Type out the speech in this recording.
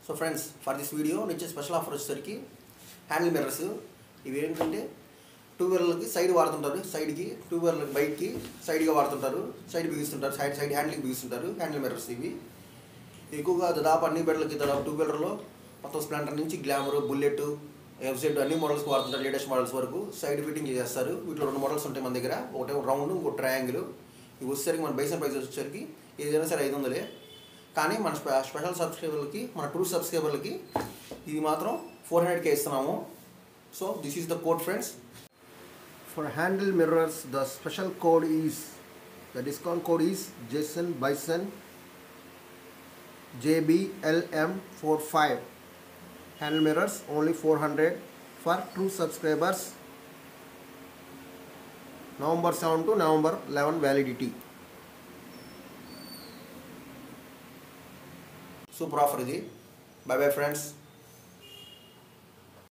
So friends, for this video niche special offer వచ్చేసరికి handle mirrors ఇవి ఏంటంటే two వీలర్లకి side వాడుతుంటారు, సైడ్కి టూ వీలర్లకి బైక్కి సైడ్గా వాడుతుంటారు, సైడ్ బిగిస్తుంటారు, సైడ్ హ్యాండిల్కి బిగిస్తుంటారు. హ్యాండిల్ మిర్రర్స్ ఇవి ఎక్కువగా దాదాపు అన్ని బెడ్లకి దాదాపు టూ వీలర్లో మొత్తం స్ప్లెండర్ నుంచి గ్లామర్, బుల్లెట్, ఎఫ్జెడ్ అన్ని మోడల్స్కి వాడుతుంటారు. లేటెస్ట్ మోడల్స్ వరకు సైడ్ ఫిట్టింగ్ చేస్తారు. వీటిలో రెండు మోడల్స్ ఉంటాయి మన దగ్గర, ఒకటే రౌండ్, ఇంకో ట్రయాంగిల్. ఇవి వచ్చేసరికి మన బైసన్ ప్రైస్ వచ్చేసరికి ఏదైనా సరే 500. కానీ మన స్పెషల్ సబ్స్క్రైబర్లకి, మన ట్రూ సబ్స్క్రైబర్లకి ఇది మాత్రం 400K ఇస్తున్నాము. So this is the code friends. For handle mirrors the special code is, the discount code is Bison JBLM45. Handle mirrors only 400 for true subscribers. November 7 to November 11 validity. Super offer idi. Bye bye friends.